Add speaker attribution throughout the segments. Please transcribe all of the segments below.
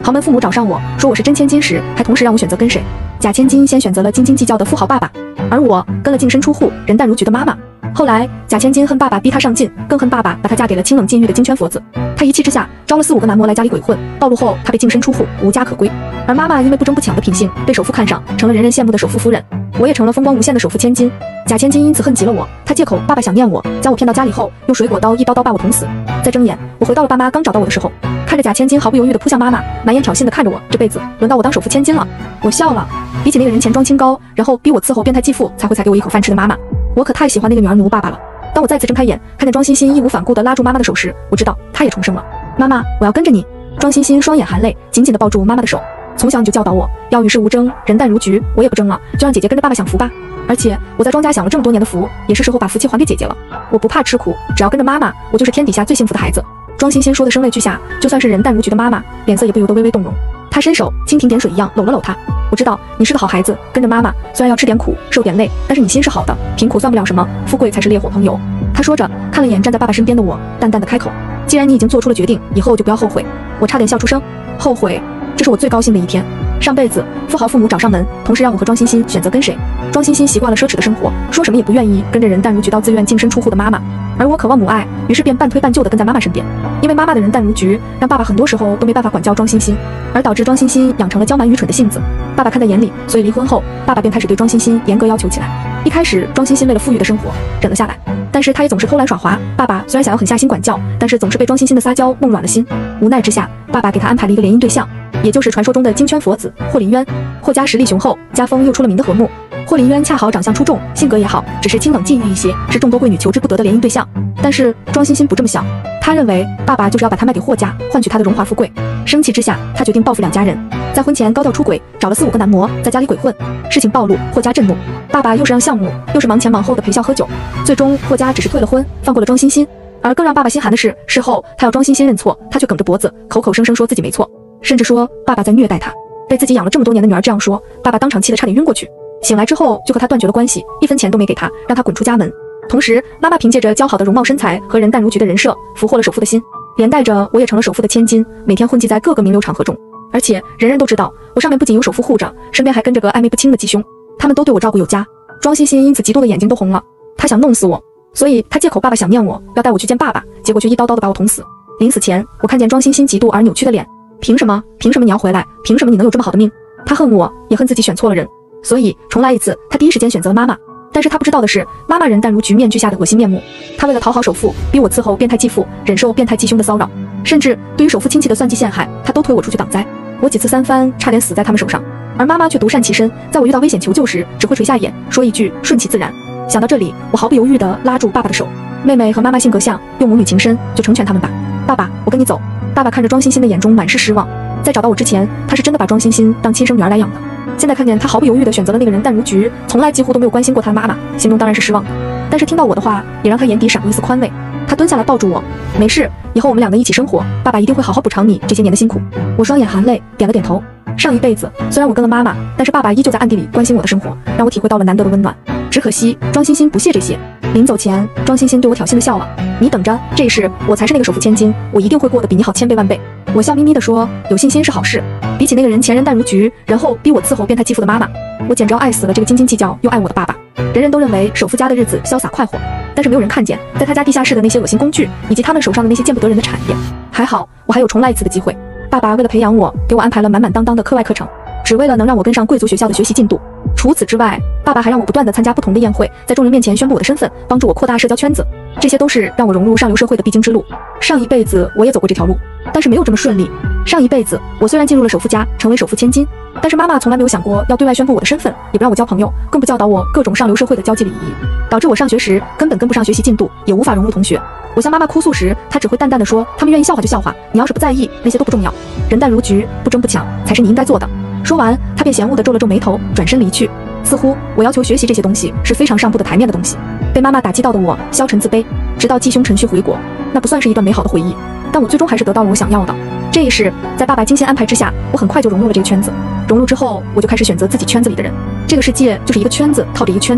Speaker 1: 豪门父母找上我说我是真千金时，还同时让我选择跟谁。假千金先选择了斤斤计较的富豪爸爸，而我跟了净身出户、人淡如菊的妈妈。后来假千金恨爸爸逼她上进，更恨爸爸把她嫁给了清冷禁欲的金圈佛子。她一气之下招了4、5个男模来家里鬼混，暴露后她被净身出户，无家可归。而妈妈因为不争不抢的品性，被首富看上，成了人人羡慕的首富夫人。我也成了风光无限的首富千金。假千金因此恨极了我，她借口爸爸想念我，将我骗到家里后，用水果刀一刀刀把我捅死。再睁眼，我回到了爸妈刚找到我的时候，看着假千金毫不犹豫地扑向妈妈，满眼挑衅地看着我，这辈子轮到我当首富千金了。我笑了，比起那个人钱庄清高，然后逼我伺候变态继父才会才给我一口饭吃的妈妈，我可太喜欢那个女儿奴爸爸了。当我再次睁开眼，看见庄欣欣义无反顾地拉住妈妈的手时，我知道她也重生了。妈妈，我要跟着你。庄欣欣双眼含泪，紧紧地抱住妈妈的手。从小你就教导我要与世无争，人淡如菊，我也不争了，就让姐姐跟着爸爸享福吧。而且我在庄家享了这么多年的福，也是时候把福气还给姐姐了。我不怕吃苦，只要跟着妈妈，我就是天底下最幸福的孩子。庄欣欣说的声泪俱下，就算是人淡如菊的妈妈，脸色也不由得微微动容。她伸手蜻蜓点水一样搂了搂她。我知道你是个好孩子，跟着妈妈，虽然要吃点苦，受点累，但是你心是好的，贫苦算不了什么，富贵才是烈火朋友。她说着，看了眼站在爸爸身边的我，淡淡的开口：既然你已经做出了决定，以后就不要后悔。我差点笑出声，后悔，这是我最高兴的一天。上辈子富豪父母找上门，同时让我和庄欣欣选择跟谁。庄欣欣习惯了奢侈的生活，说什么也不愿意跟着人淡如菊到自愿净身出户的妈妈，而我渴望母爱，于是便半推半就的跟在妈妈身边。因为妈妈的人淡如菊，让爸爸很多时候都没办法管教庄欣欣，而导致庄欣欣养成了娇蛮愚蠢的性子。爸爸看在眼里，所以离婚后，爸爸便开始对庄欣欣严格要求起来。一开始，庄欣欣为了富裕的生活忍了下来，但是她也总是偷懒耍滑。爸爸虽然想要狠下心管教，但是总是被庄欣欣的撒娇弄软了心。无奈之下，爸爸给她安排了一个联姻对象，也就是传说中的金圈佛子霍林渊。霍家实力雄厚，家风又出了名的和睦。霍林渊恰好长相出众，性格也好，只是清冷禁欲一些，是众多贵女求之不得的联姻对象。但是庄欣欣不这么想，她认为爸爸就是要把她卖给霍家，换取她的荣华富贵。生气之下，她决定报复两家人，在婚前高调出轨，找了4、5个男模在家里鬼混。事情暴露，霍家震怒，爸爸又是让项目，又是忙前忙后的陪笑喝酒，最终霍家只是退了婚，放过了庄欣欣。而更让爸爸心寒的是，事后他要庄欣欣认错，他却梗着脖子，口口声声说自己没错，甚至说爸爸在虐待他。被自己养了这么多年的女儿这样说，爸爸当场气得差点晕过去。醒来之后就和他断绝了关系，1分钱都没给他，让他滚出家门。同时，妈妈凭借着姣好的容貌身材和人淡如菊的人设，俘获了首富的心，连带着我也成了首富的千金，每天混迹在各个名流场合中。而且人人都知道，我上面不仅有首富护着，身边还跟着个暧昧不清的继兄，他们都对我照顾有加。庄欣欣因此激动的眼睛都红了，她想弄死我，所以她借口爸爸想念我，要带我去见爸爸，结果却一刀刀的把我捅死。临死前，我看见庄欣欣嫉妒而扭曲的脸，凭什么你要回来？凭什么你能有这么好的命？她恨我，也恨自己选错了人。所以重来一次，她第一时间选择了妈妈。但是她不知道的是，妈妈人淡如菊面具下的恶心面目。她为了讨好首富，逼我伺候变态继父，忍受变态继兄的骚扰，甚至对于首富亲戚的算计陷害，她都推我出去挡灾。我几次三番差点死在他们手上，而妈妈却独善其身，在我遇到危险求救时，只会垂下眼，说一句顺其自然。想到这里，我毫不犹豫地拉住爸爸的手。妹妹和妈妈性格像，用母女情深，就成全他们吧。爸爸，我跟你走。爸爸看着庄欣欣的眼中满是失望。在找到我之前，他是真的把庄欣欣当亲生女儿来养的。现在看见他毫不犹豫地选择了那个人淡如菊，从来几乎都没有关心过他的妈妈，心中当然是失望的。但是听到我的话，也让他眼底闪过一丝宽慰。他蹲下来抱住我，没事，以后我们两个一起生活，爸爸一定会好好补偿你这些年的辛苦。我双眼含泪，点了点头。上一辈子虽然我跟了妈妈，但是爸爸依旧在暗地里关心我的生活，让我体会到了难得的温暖。只可惜庄欣欣不屑这些。临走前，庄欣欣对我挑衅地笑了：你等着，这一世我才是那个首富千金，我一定会过得比你好千倍万倍。我笑眯眯地说：有信心是好事，比起那个人前人淡如菊，然后逼我伺候变态继父的妈妈，我简直要爱死了这个斤斤计较又爱我的爸爸。人人都认为首富家的日子潇洒快活，但是没有人看见在他家地下室的那些恶心工具，以及他们手上的那些见不得人的产业。还好我还有重来一次的机会。爸爸为了培养我，给我安排了满满当当的课外课程，只为了能让我跟上贵族学校的学习进度。除此之外，爸爸还让我不断地参加不同的宴会，在众人面前宣布我的身份，帮助我扩大社交圈子，这些都是让我融入上流社会的必经之路。上一辈子我也走过这条路，但是没有这么顺利。上一辈子我虽然进入了首富家，成为首富千金，但是妈妈从来没有想过要对外宣布我的身份，也不让我交朋友，更不教导我各种上流社会的交际礼仪，导致我上学时根本跟不上学习进度，也无法融入同学。我向妈妈哭诉时，她只会淡淡地说：他们愿意笑话就笑话，你要是不在意，那些都不重要。人淡如菊，不争不抢才是你应该做的。说完，她便嫌恶地皱了皱眉头，转身离去。似乎我要求学习这些东西是非常上不得台面的东西。被妈妈打击到的我消沉自卑，直到继兄陈旭回国，那不算是一段美好的回忆，但我最终还是得到了我想要的。这一世，在爸爸精心安排之下，我很快就融入了这个圈子。融入之后，我就开始选择自己圈子里的人。这个世界就是一个圈子套着一个圈子，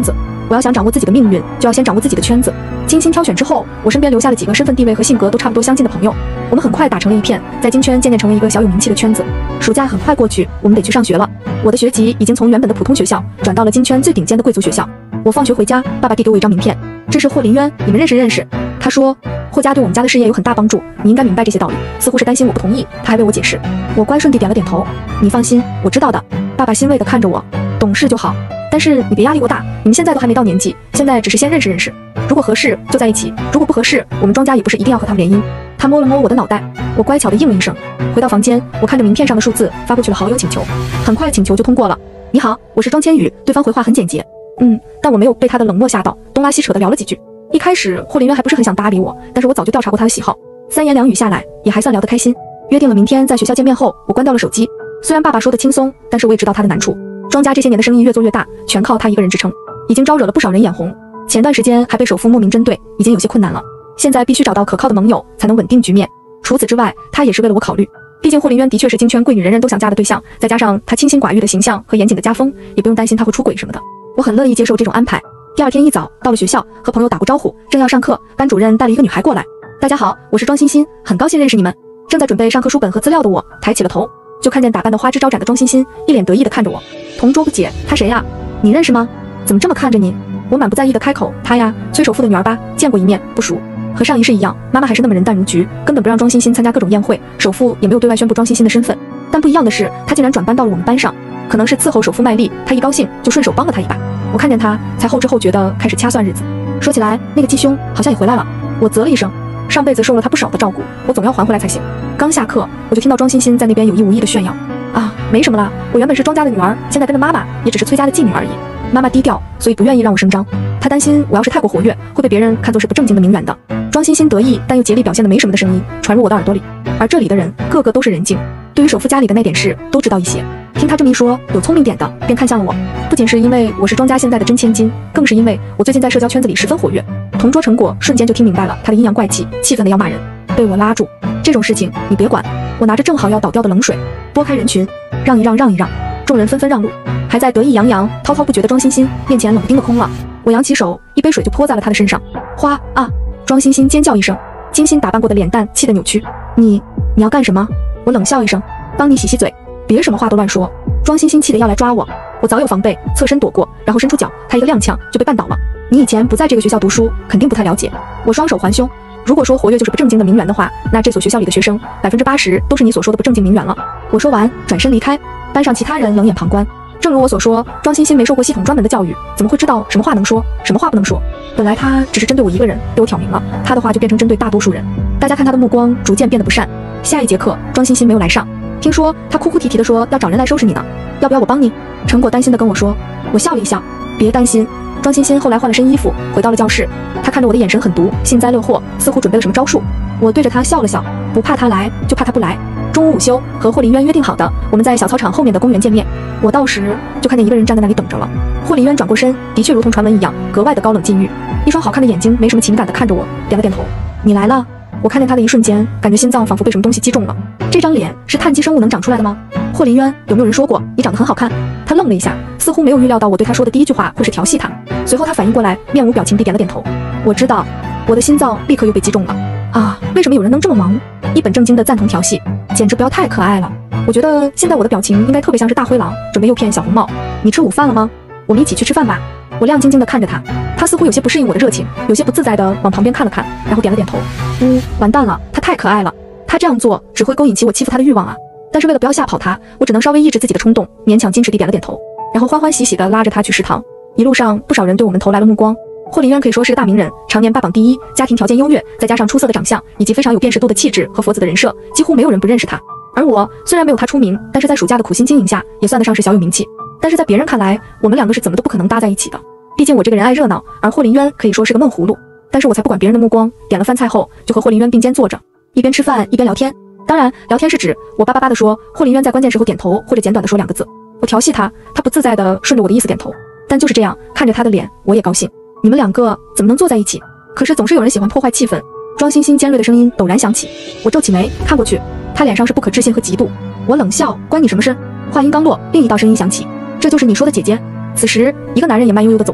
Speaker 1: 我要想掌握自己的命运，就要先掌握自己的圈子。精心挑选之后，我身边留下了几个身份地位和性格都差不多相近的朋友，我们很快打成了一片，在金圈渐渐成为一个小有名气的圈子。暑假很快过去，我们得去上学了。我的学籍已经从原本的普通学校转到了金圈最顶尖的贵族学校。我放学回家，爸爸递给我一张名片，这是霍林渊，你们认识。他说，霍家对我们家的事业有很大帮助，你应该明白这些道理。似乎是担心我不同意，他还为我解释。我乖顺地点了点头，你放心，我知道的。爸爸欣慰地看着我，懂事就好，但是你别压力过大，你们现在都还没到年纪，现在只是先认识，如果合适就在一起，如果不合适，我们庄家也不是一定要和他们联姻。他摸了摸我的脑袋，我乖巧地应了一声。回到房间，我看着名片上的数字发过去了好友请求，很快请求就通过了。你好，我是庄千羽。对方回话很简洁，但我没有被他的冷漠吓到，东拉西扯地聊了几句。一开始霍林渊还不是很想搭理我，但是我早就调查过他的喜好，三言两语下来也还算聊得开心。约定了明天在学校见面后，我关掉了手机。虽然爸爸说的轻松，但是我也知道他的难处。庄家这些年的生意越做越大，全靠他一个人支撑，已经招惹了不少人眼红。前段时间还被首富莫名针对，已经有些困难了。现在必须找到可靠的盟友，才能稳定局面。除此之外，他也是为了我考虑。毕竟霍林渊的确是金圈贵女人人都想嫁的对象，再加上他清心寡欲的形象和严谨的家风，也不用担心他会出轨什么的。我很乐意接受这种安排。第二天一早到了学校，和朋友打过招呼，正要上课，班主任带了一个女孩过来。大家好，我是庄欣欣，很高兴认识你们。正在准备上课书本和资料的我抬起了头，就看见打扮得花枝招展的庄欣欣一脸得意地看着我。同桌不解，她谁呀？你认识吗？怎么这么看着你？我满不在意地开口，她呀，崔首富的女儿吧，见过一面，不熟。和上一世一样，妈妈还是那么人淡如菊，根本不让庄欣欣参加各种宴会，首富也没有对外宣布庄欣欣的身份。但不一样的是，她竟然转班到了我们班上，可能是伺候首富卖力，她一高兴就顺手帮了他一把。我看见她，才后知后觉地开始掐算日子。说起来，那个鸡兄好像也回来了。我啧了一声，上辈子受了他不少的照顾，我总要还回来才行。刚下课，我就听到庄欣欣在那边有意无意地炫耀。啊，没什么啦，我原本是庄家的女儿，现在跟着妈妈，也只是崔家的继女而已。妈妈低调，所以不愿意让我声张。她担心我要是太过活跃，会被别人看作是不正经的名媛的。庄欣欣得意但又竭力表现得没什么的声音传入我的耳朵里，而这里的人个个都是人精，对于首富家里的那点事都知道一些。听他这么一说，有聪明点的便看向了我，不仅是因为我是庄家现在的真千金，更是因为我最近在社交圈子里十分活跃。同桌成果瞬间就听明白了他的阴阳怪气，气愤的要骂人，被我拉住。这种事情你别管。我拿着正好要倒掉的冷水，拨开人群，让一让，众人纷纷让路。还在得意洋洋、滔滔不绝的庄欣欣面前冷冰的空了。我扬起手，一杯水就泼在了他的身上。哗啊！庄欣欣尖叫一声，精心打扮过的脸蛋气得扭曲。你要干什么？我冷笑一声，帮你洗嘴，别什么话都乱说。庄欣欣气得要来抓我，我早有防备，侧身躲过，然后伸出脚，他一个踉跄就被绊倒了。你以前不在这个学校读书，肯定不太了解。我双手环胸，如果说活跃就是不正经的名媛的话，那这所学校里的学生80%都是你所说的不正经名媛了。我说完，转身离开，班上其他人冷眼旁观。正如我所说，庄欣欣没受过系统专门的教育，怎么会知道什么话能说，什么话不能说？本来他只是针对我一个人，被我挑明了，他的话就变成针对大多数人。大家看他的目光逐渐变得不善。下一节课，庄欣欣没有来上，听说他哭哭啼啼地说要找人来收拾你呢，要不要我帮你？成果担心地跟我说。我笑了一笑，别担心。庄欣欣后来换了身衣服，回到了教室。他看着我的眼神很毒，幸灾乐祸，似乎准备了什么招数。我对着他笑了笑，不怕他来，就怕他不来。中午午休，和霍林渊约定好的，我们在小操场后面的公园见面。我到时就看见一个人站在那里等着了。霍林渊转过身，的确如同传闻一样，格外的高冷禁欲，一双好看的眼睛没什么情感的看着我，点了点头。你来了。我看见他的一瞬间，感觉心脏仿佛被什么东西击中了。这张脸是碳基生物能长出来的吗？霍林渊，有没有人说过你长得很好看？他愣了一下，似乎没有预料到我对他说的第一句话会是调戏他。随后他反应过来，面无表情地点了点头。我知道。我的心脏立刻又被击中了。啊，为什么有人能这么忙？一本正经的赞同调戏，简直不要太可爱了。我觉得现在我的表情应该特别像是大灰狼准备诱骗小红帽。你吃午饭了吗？我们一起去吃饭吧。我亮晶晶地看着他，他似乎有些不适应我的热情，有些不自在地往旁边看了看，然后点了点头。完蛋了，他太可爱了，他这样做只会勾引起我欺负他的欲望啊。但是为了不要吓跑他，我只能稍微抑制自己的冲动，勉强矜持地点了点头，然后欢欢喜喜地拉着他去食堂。一路上不少人对我们投来了目光。霍林渊可以说是个大名人，常年霸榜第一，家庭条件优越，再加上出色的长相以及非常有辨识度的气质和佛子的人设，几乎没有人不认识他。而我虽然没有他出名，但是在暑假的苦心经营下，也算得上是小有名气。但是在别人看来，我们两个是怎么都不可能搭在一起的。毕竟我这个人爱热闹，而霍林渊可以说是个闷葫芦。但是我才不管别人的目光，点了饭菜后就和霍林渊并肩坐着，一边吃饭一边聊天。当然，聊天是指我叭叭叭地说，霍林渊在关键时候点头或者简短地说2个字。我调戏他，他不自在地顺着我的意思点头。但就是这样，看着他的脸，我也高兴。你们两个怎么能坐在一起？可是总是有人喜欢破坏气氛。庄欣欣尖锐的声音陡然响起，我皱起眉看过去，他脸上是不可置信和嫉妒。我冷笑，关你什么事？话音刚落，另一道声音响起，这就是你说的姐姐。此时，一个男人也慢悠悠地走过来，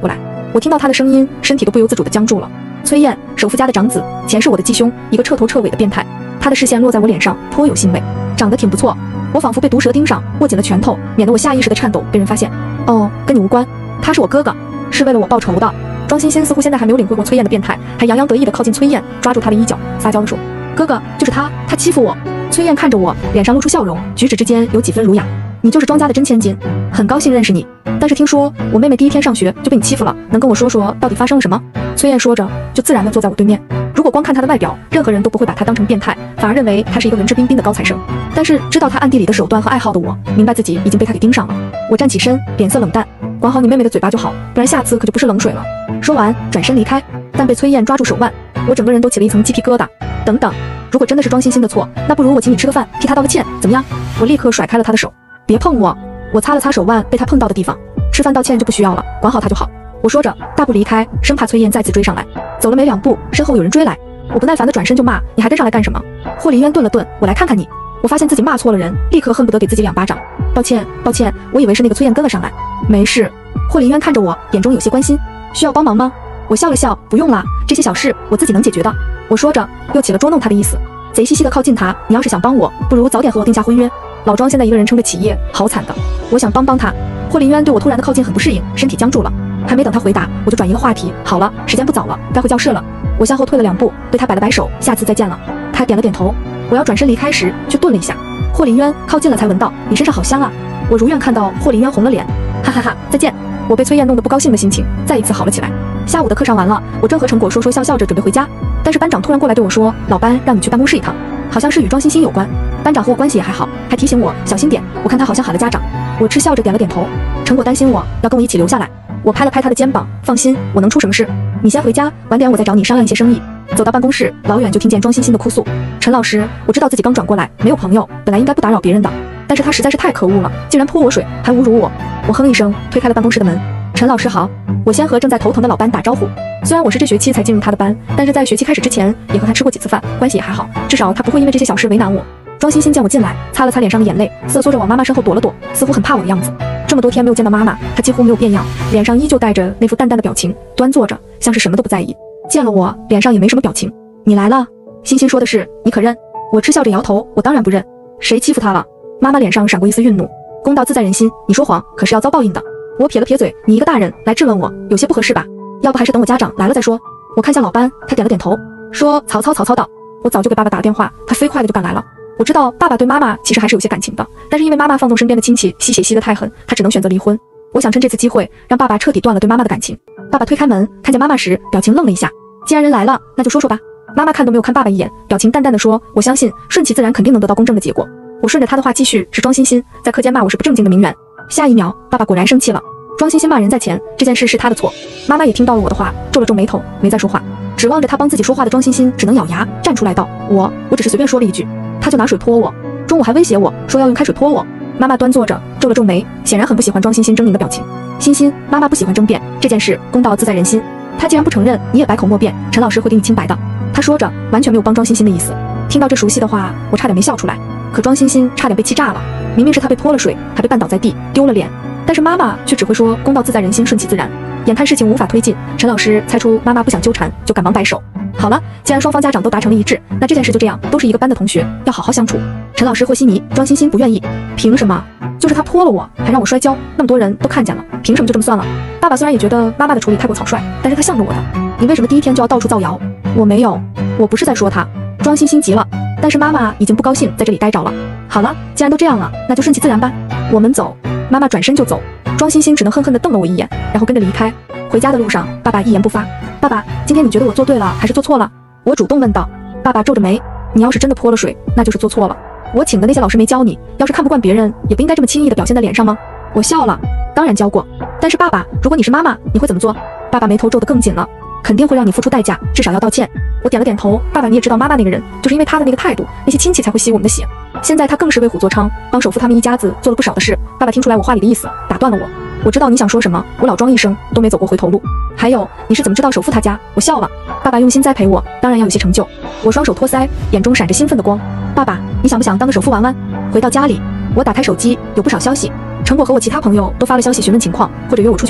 Speaker 1: 我听到他的声音，身体都不由自主地僵住了。崔燕，首富家的长子，前世我的继兄，一个彻头彻尾的变态。他的视线落在我脸上，颇有欣慰，长得挺不错。我仿佛被毒蛇盯上，握紧了拳头，免得我下意识的颤抖被人发现。哦，跟你无关，他是我哥哥，是为了我报仇的。庄欣欣似乎现在还没有领会过崔燕的变态，还洋洋得意地靠近崔燕，抓住她的衣角，撒娇地说：“哥哥，就是他欺负我。”崔燕看着我，脸上露出笑容，举止之间有几分儒雅。你就是庄家的真千金，很高兴认识你。但是听说我妹妹第一天上学就被你欺负了，能跟我说说到底发生了什么？崔燕说着，就自然地坐在我对面。如果光看她的外表，任何人都不会把她当成变态，反而认为她是一个文质彬彬的高材生。但是知道她暗地里的手段和爱好的我，明白自己已经被她给盯上了。我站起身，脸色冷淡，管好你妹妹的嘴巴就好，不然下次可就不是冷水了。说完，转身离开，但被崔燕抓住手腕，我整个人都起了一层鸡皮疙瘩。等等，如果真的是庄欣欣的错，那不如我请你吃个饭，替她道个歉，怎么样？我立刻甩开了她的手，别碰我！我擦了擦手腕被她碰到的地方，吃饭道歉就不需要了，管好她就好。我说着，大步离开，生怕崔燕再次追上来。走了没2步，身后有人追来，我不耐烦地转身就骂：“你还跟上来干什么？”霍林渊顿了顿，我来看看你。我发现自己骂错了人，立刻恨不得给自己2巴掌。抱歉，抱歉，我以为是那个崔燕跟了上来。没事。霍林渊看着我，眼中有些关心。需要帮忙吗？我笑了笑，不用啦，这些小事我自己能解决的。我说着，又起了捉弄他的意思，贼兮兮地靠近他。你要是想帮我，不如早点和我定下婚约。老庄现在一个人撑着企业，好惨的。我想帮他。霍林渊对我突然的靠近很不适应，身体僵住了。还没等他回答，我就转移了话题。好了，时间不早了，该回教室了。我向后退了2步，对他摆了摆手，下次再见了。他点了点头。我要转身离开时，却顿了一下。霍林渊靠近了才闻到，你身上好香啊。我如愿看到霍林渊红了脸，哈哈哈，再见。我被崔燕弄得不高兴的心情再一次好了起来。下午的课上完了，我正和陈果说说笑笑着准备回家，但是班长突然过来对我说：“老班让你去办公室一趟，好像是与庄欣欣有关。”班长和我关系也还好，还提醒我小心点。我看他好像喊了家长。我嗤笑着点了点头。陈果担心我要跟我一起留下来，我拍了拍他的肩膀，放心，我能出什么事？你先回家，晚点我再找你商量一些生意。走到办公室，老远就听见庄欣欣的哭诉：“陈老师，我知道自己刚转过来，没有朋友，本来应该不打扰别人的，但是他实在是太可恶了，竟然泼我水，还侮辱我。”我哼一声，推开了办公室的门。陈老师好，我先和正在头疼的老班打招呼。虽然我是这学期才进入他的班，但是在学期开始之前也和他吃过几次饭，关系也还好，至少他不会因为这些小事为难我。庄欣欣见我进来，擦了擦脸上的眼泪，瑟缩着往妈妈身后躲了躲，似乎很怕我的样子。这么多天没有见到妈妈，她几乎没有变样，脸上依旧带着那副淡淡的表情，端坐着，像是什么都不在意。见了我，脸上也没什么表情。你来了，欣欣说的是，你可认？我嗤笑着摇头，我当然不认。谁欺负她了？妈妈脸上闪过一丝愠怒。公道自在人心，你说谎可是要遭报应的。我撇了撇嘴，你一个大人来质问我，有些不合适吧？要不还是等我家长来了再说。我看向老班，他点了点头，说：“曹操到。”我早就给爸爸打了电话，他飞快的就赶来了。我知道爸爸对妈妈其实还是有些感情的，但是因为妈妈放纵身边的亲戚，吸血吸得太狠，他只能选择离婚。我想趁这次机会让爸爸彻底断了对妈妈的感情。爸爸推开门，看见妈妈时，表情愣了一下。既然人来了，那就说说吧。妈妈看都没有看爸爸一眼，表情淡淡的说：“我相信顺其自然肯定能得到公正的结果。”我顺着他的话继续：“是庄欣欣在课间骂我是不正经的名媛。”下一秒，爸爸果然生气了。庄欣欣骂人在前，这件事是他的错。妈妈也听到了我的话，皱了皱眉头，没再说话。指望着他帮自己说话的庄欣欣只能咬牙站出来道：“我只是随便说了一句，他就拿水泼我，中午还威胁我说要用开水泼我。”妈妈端坐着，皱了皱眉，显然很不喜欢庄欣欣狰狞的表情。欣欣，妈妈不喜欢争辩，这件事公道自在人心。他既然不承认，你也百口莫辩，陈老师会定你清白的。他说着，完全没有帮庄欣欣的意思。听到这熟悉的话，我差点没笑出来。可庄欣欣差点被气炸了，明明是他被泼了水，还被绊倒在地，丢了脸。但是妈妈却只会说公道自在人心，顺其自然。眼看事情无法推进，陈老师猜出妈妈不想纠缠，就赶忙摆手。好了，既然双方家长都达成了一致，那这件事就这样，都是一个班的同学，要好好相处。陈老师和稀泥，庄欣欣不愿意。凭什么？就是他泼了我，还让我摔跤，那么多人都看见了，凭什么就这么算了？爸爸虽然也觉得妈妈的处理太过草率，但是他向着我的。你为什么第一天就要到处造谣？我没有，我不是在说他。庄欣欣急了，但是妈妈已经不高兴在这里待着了。好了，既然都这样了，那就顺其自然吧。我们走。妈妈转身就走，庄欣欣只能恨恨地瞪了我一眼，然后跟着离开。回家的路上，爸爸一言不发。爸爸，今天你觉得我做对了还是做错了？我主动问道。爸爸皱着眉，你要是真的泼了水，那就是做错了。我请的那些老师没教你，要是看不惯别人，也不应该这么轻易地表现在脸上吗？我笑了，当然教过。但是爸爸，如果你是妈妈，你会怎么做？爸爸眉头皱得更紧了。肯定会让你付出代价，至少要道歉。我点了点头。爸爸，你也知道妈妈那个人，就是因为她的那个态度，那些亲戚才会吸我们的血。现在她更是为虎作伥，帮首富他们一家子做了不少的事。爸爸听出来我话里的意思，打断了我。我知道你想说什么，我老庄一生都没走过回头路。还有，你是怎么知道首富他家？我笑了。爸爸用心栽培我，当然要有些成就。我双手托腮，眼中闪着兴奋的光。爸爸，你想不想当个首富玩玩？回到家里，我打开手机，有不少消息。陈果和我其他朋友都发了消息询问情况，或者约我出去玩。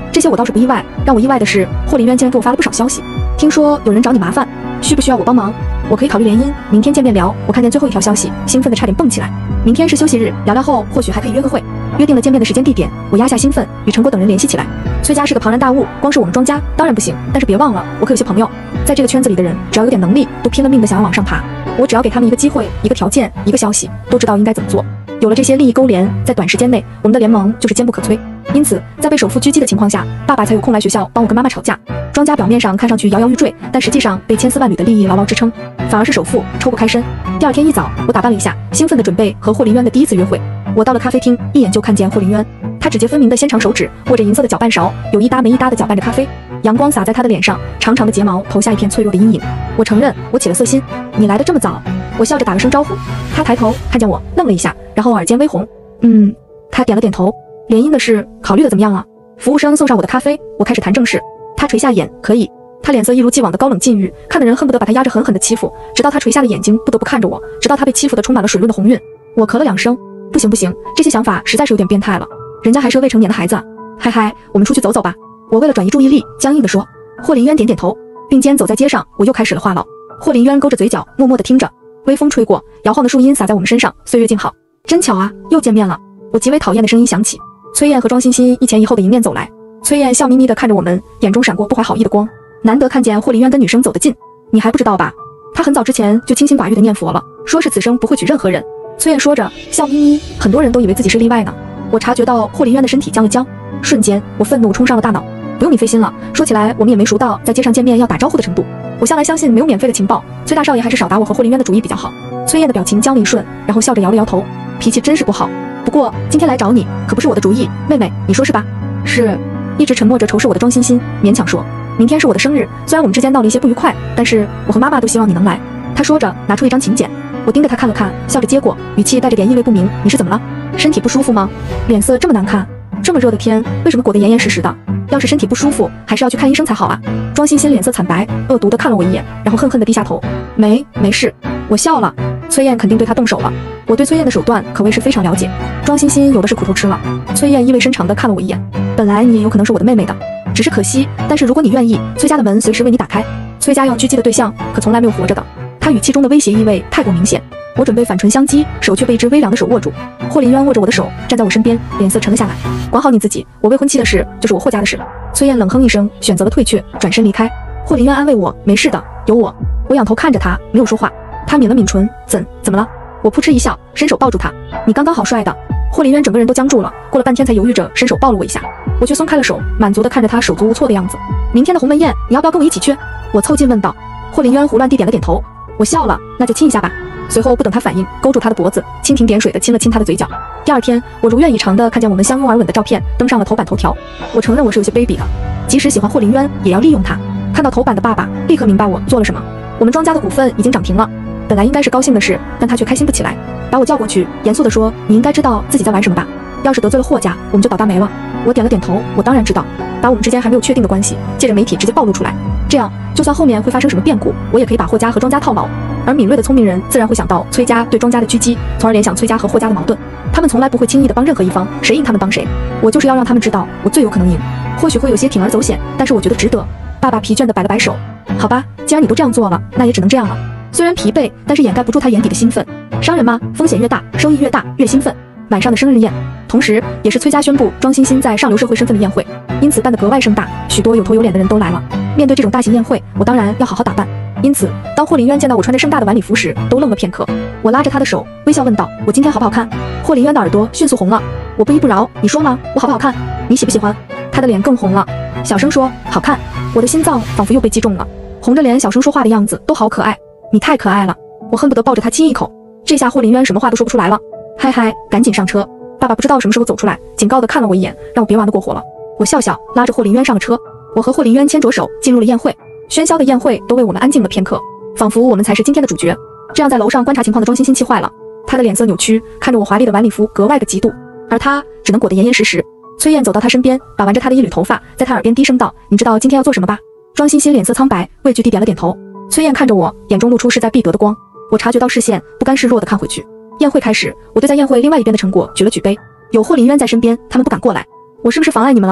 Speaker 1: 这些我倒是不意外，让我意外的是，霍林渊竟然给我发了不少消息。听说有人找你麻烦，需不需要我帮忙？我可以考虑联姻，明天见面聊。我看见最后一条消息，兴奋的差点蹦起来。明天是休息日，聊聊后或许还可以约个会。约定了见面的时间地点，我压下兴奋，与陈果等人联系起来。崔家是个庞然大物，光是我们庄家当然不行，但是别忘了，我可有些朋友，在这个圈子里的人，只要有点能力，都拼了命的想要往上爬。我只要给他们一个机会，一个条件，一个消息，都知道应该怎么做。有了这些利益勾连，在短时间内，我们的联盟就是坚不可摧。因此，在被首富狙击的情况下，爸爸才有空来学校帮我跟妈妈吵架。庄家表面上看上去摇摇欲坠，但实际上被千丝万缕的利益牢牢支撑，反而是首富抽不开身。第二天一早，我打扮了一下，兴奋地准备和霍林渊的第一次约会。我到了咖啡厅，一眼就看见霍林渊，他指节分明的纤长手指握着银色的搅拌勺，有一搭没一搭地搅拌着咖啡。阳光洒在他的脸上，长长的睫毛投下一片脆弱的阴影。我承认，我起了色心。你来得这么早？我笑着打了声招呼。他抬头看见我，愣了一下，然后耳尖微红。他点了点头。联姻的事考虑的怎么样了？服务生送上我的咖啡，我开始谈正事。他垂下眼，可以。他脸色一如既往的高冷禁欲，看得人恨不得把他压着狠狠的欺负，直到他垂下的眼睛不得不看着我，直到他被欺负的充满了水润的红晕。我咳了2声，不行，这些想法实在是有点变态了。人家还是个未成年的孩子啊。嗨，我们出去走走吧。我为了转移注意力，僵硬地说。霍林渊点点头，并肩走在街上，我又开始了话痨。霍林渊勾着嘴角，默默地听着。微风吹过，摇晃的树荫洒在我们身上，岁月静好。真巧啊，又见面了。我极为讨厌的声音响起。崔燕和庄欣欣一前一后的迎面走来。崔燕笑眯眯地看着我们，眼中闪过不怀好意的光。难得看见霍林渊跟女生走得近，你还不知道吧？他很早之前就清心寡欲地念佛了，说是此生不会娶任何人。崔燕说着，笑眯眯，很多人都以为自己是例外呢。我察觉到霍林渊的身体僵了僵，瞬间我愤怒冲上了大脑。不用你费心了，说起来我们也没熟到在街上见面要打招呼的程度。我向来相信没有免费的情报，崔大少爷还是少打我和霍林渊的主意比较好。崔燕的表情僵了一瞬，然后笑着摇了摇头，脾气真是不好。不过今天来找你可不是我的主意，妹妹你说是吧？是。一直沉默着仇视我的庄欣欣勉强说，明天是我的生日，虽然我们之间闹了一些不愉快，但是我和妈妈都希望你能来。她说着拿出一张请柬，我盯着她看了看，笑着接过，语气带着点意味不明，你是怎么了？身体不舒服吗？脸色这么难看，这么热的天为什么裹得严严实实的？要是身体不舒服还是要去看医生才好啊。庄欣欣脸色惨白，恶毒地看了我一眼，然后恨恨地低下头，没事。我笑了。崔燕肯定对他动手了，我对崔燕的手段可谓是非常了解。庄欣欣有的是苦头吃了。崔燕意味深长地看了我一眼，本来你也有可能是我的妹妹的，只是可惜，但是如果你愿意，崔家的门随时为你打开。崔家要狙击的对象可从来没有活着的。他语气中的威胁意味太过明显。我准备反唇相讥，手却被一只微凉的手握住。霍林渊握着我的手，站在我身边，脸色沉了下来。管好你自己，我未婚妻的事就是我霍家的事。崔燕冷哼一声，选择了退却，转身离开。霍林渊安慰我，没事的，有我。我仰头看着他，没有说话。他抿了抿唇，怎么了？我扑哧一笑，伸手抱住他。你刚刚好帅的。霍林渊整个人都僵住了，过了半天才犹豫着伸手抱了我一下。我却松开了手，满足地看着他手足无措的样子。明天的鸿门宴，你要不要跟我一起去？我凑近问道。霍林渊胡乱地点了点头。我笑了，那就亲一下吧。随后不等他反应，勾住他的脖子，蜻蜓点水地亲了亲他的嘴角。第二天，我如愿以偿地看见我们相拥而吻的照片登上了头版头条。我承认我是有些卑鄙的，即使喜欢霍林渊，也要利用他。看到头版的爸爸立刻明白我做了什么。我们庄家的股份已经涨停了，本来应该是高兴的事，但他却开心不起来，把我叫过去，严肃地说：“你应该知道自己在玩什么吧？要是得罪了霍家，我们就倒大霉了。”我点了点头，我当然知道，把我们之间还没有确定的关系借着媒体直接暴露出来，这样就算后面会发生什么变故，我也可以把霍家和庄家套牢。而敏锐的聪明人自然会想到崔家对庄家的狙击，从而联想崔家和霍家的矛盾。他们从来不会轻易的帮任何一方，谁赢他们帮谁。我就是要让他们知道我最有可能赢，或许会有些铤而走险，但是我觉得值得。爸爸疲倦地摆了摆手，好吧，既然你都这样做了，那也只能这样了。虽然疲惫，但是掩盖不住他眼底的兴奋。商人嘛，风险越大，收益越大，越兴奋。晚上的生日宴，同时也是崔家宣布庄欣欣在上流社会身份的宴会，因此办得格外盛大，许多有头有脸的人都来了。面对这种大型宴会，我当然要好好打扮。因此，当霍林渊见到我穿着盛大的晚礼服时，都愣了片刻。我拉着他的手，微笑问道：“我今天好不好看？”霍林渊的耳朵迅速红了，我不依不饶：“你说吗？我好不好看？你喜不喜欢？”他的脸更红了，小声说：“好看。”我的心脏仿佛又被击中了，红着脸小声说话的样子都好可爱。你太可爱了，我恨不得抱着他亲一口。这下霍林渊什么话都说不出来了。嗨，赶紧上车。爸爸不知道什么时候走出来，警告地看了我一眼，让我别玩得过火了。我笑笑，拉着霍林渊上了车。我和霍林渊牵着手进入了宴会，喧嚣的宴会都为我们安静了片刻，仿佛我们才是今天的主角。这样在楼上观察情况的庄欣欣气坏了，她的脸色扭曲，看着我华丽的晚礼服格外的嫉妒，而她只能裹得严严实实。崔燕走到她身边，把玩着她的一缕头发，在她耳边低声道：“你知道今天要做什么吧？”庄欣欣脸色苍白，畏惧地点了点头。崔燕看着我，眼中露出势在必得的光。我察觉到视线，不甘示弱地看回去。宴会开始，我对在宴会另外一边的成果举了举杯。有霍林渊在身边，他们不敢过来。我是不是妨碍你们了？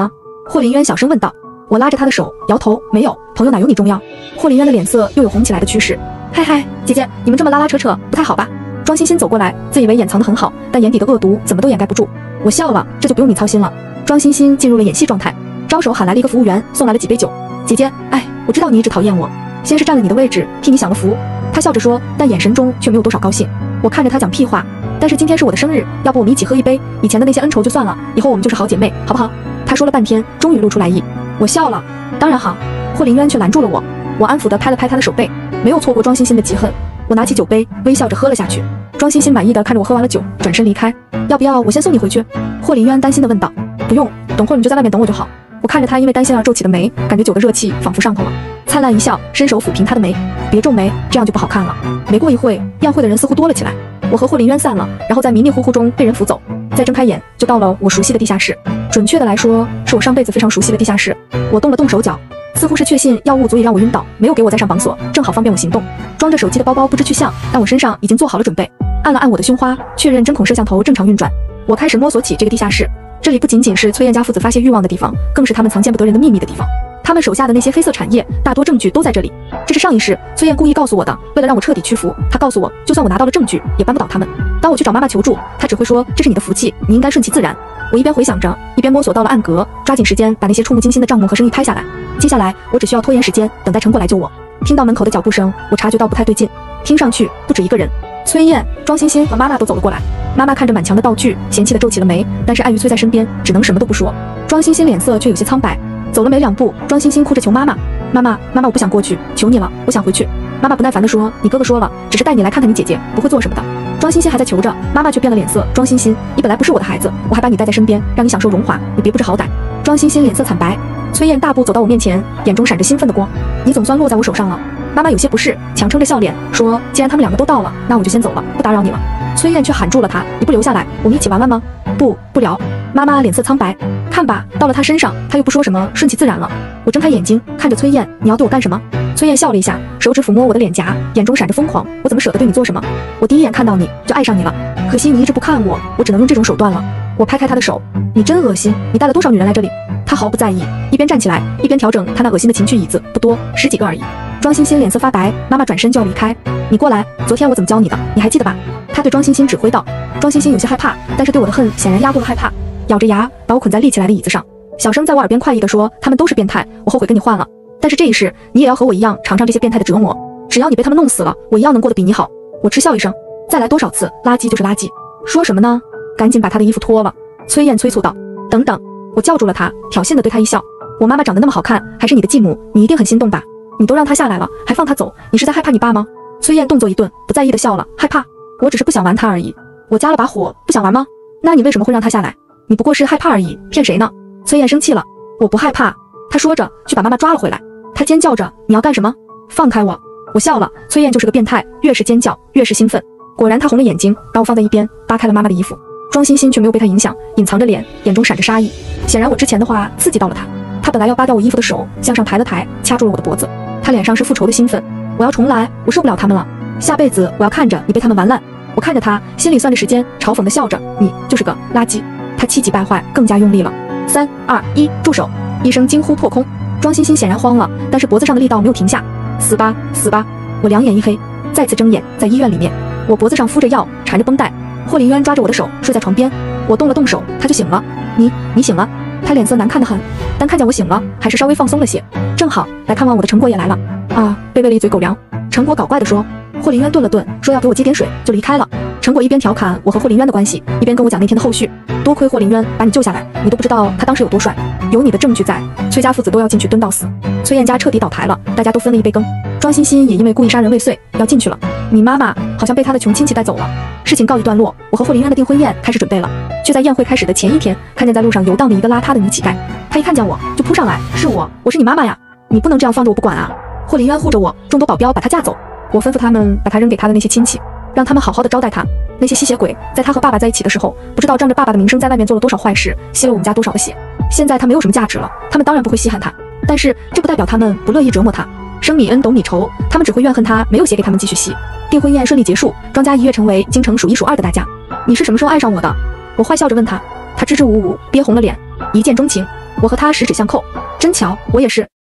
Speaker 1: 霍林渊小声问道。我拉着他的手，摇头，没有，朋友哪有你重要。霍林渊的脸色又有红起来的趋势。嗨嗨，姐姐，你们这么拉拉扯扯，不太好吧？庄欣欣走过来，自以为掩藏得很好，但眼底的恶毒怎么都掩盖不住。我笑了，这就不用你操心了。庄欣欣进入了演戏状态，招手喊来了一个服务员，送来了几杯酒。姐姐，哎，我知道你一直讨厌我，先是占了你的位置，替你享了福。他笑着说，但眼神中却没有多少高兴。我看着他讲屁话，但是今天是我的生日，要不我们一起喝一杯，以前的那些恩仇就算了，以后我们就是好姐妹，好不好？他说了半天，终于露出来意。我笑了，当然好。霍林渊却拦住了我，我安抚地拍了拍他的手背，没有错过庄欣欣的嫉恨。我拿起酒杯，微笑着喝了下去。庄欣欣满意的看着我喝完了酒，转身离开。要不要我先送你回去？霍林渊担心地问道。不用，等会儿你就在外面等我就好。我看着他因为担心而皱起的眉，感觉酒的热气仿佛上头了，灿烂一笑，伸手抚平他的眉。别皱眉，这样就不好看了。没过一会，宴会的人似乎多了起来。我和霍林渊散了，然后在迷迷糊糊中被人扶走。再睁开眼，就到了我熟悉的地下室。准确的来说，是我上辈子非常熟悉的地下室。我动了动手脚，似乎是确信药物足以让我晕倒，没有给我再上绑索，正好方便我行动。装着手机的包包不知去向，但我身上已经做好了准备。按了按我的胸花，确认针孔摄像头正常运转。我开始摸索起这个地下室。这里不仅仅是崔燕家父子发泄欲望的地方，更是他们藏见不得人的秘密的地方。他们手下的那些黑色产业，大多证据都在这里。这是上一世崔燕故意告诉我的，为了让我彻底屈服，他告诉我，就算我拿到了证据，也扳不倒他们。当我去找妈妈求助，她只会说这是你的福气，你应该顺其自然。我一边回想着，一边摸索到了暗格，抓紧时间把那些触目惊心的账目和生意拍下来。接下来我只需要拖延时间，等待陈果来救我。听到门口的脚步声，我察觉到不太对劲，听上去不止一个人。崔燕、庄欣欣和妈妈都走了过来。妈妈看着满墙的道具，嫌弃地皱起了眉，但是碍于崔在身边，只能什么都不说。庄欣欣脸色却有些苍白，走了没2步，庄欣欣哭着求妈妈：“妈妈，妈妈，我不想过去，求你了，我想回去。”妈妈不耐烦地说：“你哥哥说了，只是带你来看看你姐姐，不会做什么的。”庄欣欣还在求着，妈妈却变了脸色：“庄欣欣，你本来不是我的孩子，我还把你带在身边，让你享受荣华，你别不知好歹。”庄欣欣脸色惨白。崔燕大步走到我面前，眼中闪着兴奋的光：“你总算落在我手上了。”妈妈有些不适，强撑着笑脸说：“既然他们2个都到了，那我就先走了，不打扰你了。”崔燕却喊住了他：“你不留下来，我们一起玩玩吗？”“不聊。”妈妈脸色苍白。看吧，到了他身上，他又不说什么，顺其自然了。我睁开眼睛看着崔燕：“你要对我干什么？”崔燕笑了一下，手指抚摸我的脸颊，眼中闪着疯狂：“我怎么舍得对你做什么？我第一眼看到你就爱上你了，可惜你一直不看我，我只能用这种手段了。”我拍开他的手：“你真恶心，你带了多少女人来这里？”他毫不在意，一边站起来，一边调整他那恶心的情趣椅子，不多，10几个而已。庄欣欣脸色发白，妈妈转身就要离开。“你过来，昨天我怎么教你的，你还记得吧？”他对庄欣欣指挥道。庄欣欣有些害怕，但是对我的恨显然压过了害怕，咬着牙把我捆在立起来的椅子上，小声在我耳边快意地说：“他们都是变态，我后悔跟你换了。但是这一世，你也要和我一样尝尝这些变态的折磨。只要你被他们弄死了，我一样能过得比你好。”我嗤笑一声：“再来多少次，垃圾就是垃圾。”说什么呢？赶紧把他的衣服脱了。崔燕催促道。“等等！”我叫住了他，挑衅地对他一笑：“我妈妈长得那么好看，还是你的继母，你一定很心动吧？你都让她下来了，还放她走，你是在害怕你爸吗？”崔燕动作一顿，不在意地笑了：“害怕？我只是不想玩他而已。”我加了把火：“不想玩吗？那你为什么会让他下来？你不过是害怕而已，骗谁呢？”崔燕生气了：“我不害怕。”他说着去把妈妈抓了回来。他尖叫着：“你要干什么？放开我！”我笑了，崔燕就是个变态，越是尖叫越是兴奋。果然他红了眼睛，把我放在一边，扒开了妈妈的衣服。庄欣欣却没有被他影响，隐藏着脸，眼中闪着杀意。显然我之前的话刺激到了他，他本来要扒掉我衣服的手向上抬了抬，掐住了我的脖子。他脸上是复仇的兴奋：“我要重来，我受不了他们了，下辈子我要看着你被他们玩烂。”我看着他，心里算着时间，嘲讽地笑着：“你就是个垃圾。”他气急败坏，更加用力了。3、2、1，住手！一声惊呼破空。庄欣欣显然慌了，但是脖子上的力道没有停下。死吧，死吧！我两眼一黑，再次睁眼，在医院里面，我脖子上敷着药，缠着绷带。霍林渊抓着我的手睡在床边，我动了动手，他就醒了。你醒了？他脸色难看得很，但看见我醒了，还是稍微放松了些。正好来看望我的陈果也来了。啊，被喂了一嘴狗粮。陈果搞怪地说。霍林渊顿了顿，说要给我接点水，就离开了。陈果一边调侃我和霍林渊的关系，一边跟我讲那天的后续。多亏霍林渊把你救下来，你都不知道他当时有多帅。有你的证据在，崔家父子都要进去蹲到死。崔燕家彻底倒台了，大家都分了一杯羹。庄欣欣也因为故意杀人未遂要进去了。你妈妈好像被他的穷亲戚带走了。事情告一段落，我和霍林渊的订婚宴开始准备了。却在宴会开始的前一天，看见在路上游荡的一个邋遢的女乞丐。她一看见我就扑上来，是我是你妈妈呀！你不能这样放着我不管啊！霍林渊护着我，众多保镖把她架走。我吩咐他们把她扔给他的那些亲戚，让他们好好的招待她。那些吸血鬼在她和爸爸在一起的时候，不知道仗着爸爸的名声在外面做了多少坏事，吸了我们家多少的血。现在她没有什么价值了，他们当然不会稀罕她，但是这不代表他们不乐意折磨她。生米恩，斗米仇，他们只会怨恨她没有血给他们继续吸。订婚宴顺利结束，庄家一跃成为京城数1数2的大家。你是什么时候爱上我的？我坏笑着问他。他支支吾吾，憋红了脸。一见钟情。 我和他十指相扣，真巧，我也是。